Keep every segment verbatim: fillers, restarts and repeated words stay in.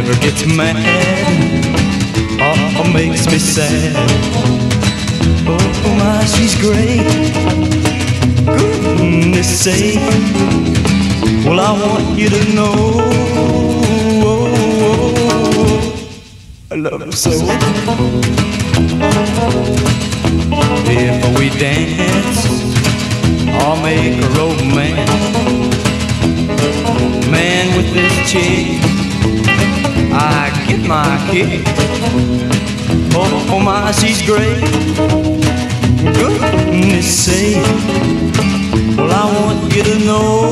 never gets mad or makes me sad. Oh my, she's great, goodness sake. Well, I want you to know I love her so. If we dance or make a romance, man, with this chick I get my kick. Oh, oh my, she's great, goodness sake. Well, I want you to know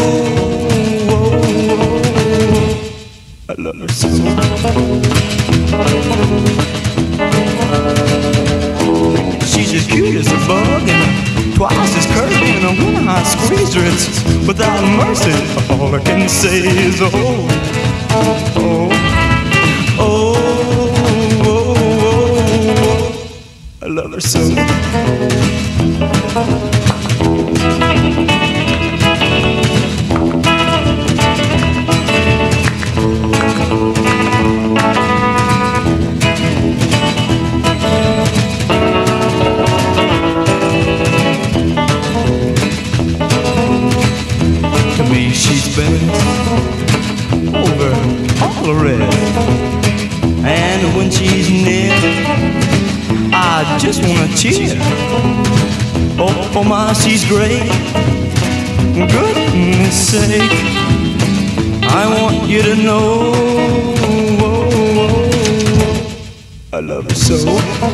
I love her so. She's as cute as a bug and twice as curvy, and when I squeeze her it's without mercy. All I can say is oh, oh, oh, oh, oh, I love her so. She's bent over all the rest, and when she's near, I just wanna cheer. Oh, oh my, she's great, goodness sake. I want you to know I love her so.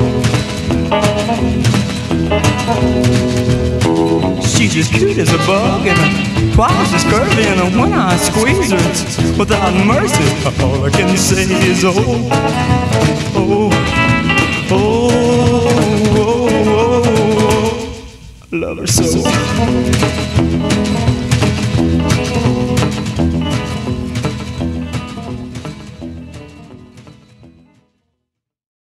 She's as cute as a bug and twice as curvy, and when I squeeze her it's without mercy. All I can say is oh, oh, oh, oh, oh, oh, I love her so.